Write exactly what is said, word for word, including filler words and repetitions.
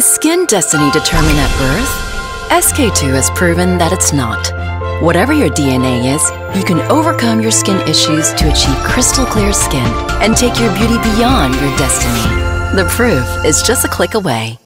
Is skin destiny determined at birth? S K two has proven that it's not. Whatever your D N A is, you can overcome your skin issues to achieve crystal clear skin and take your beauty beyond your destiny. The proof is just a click away.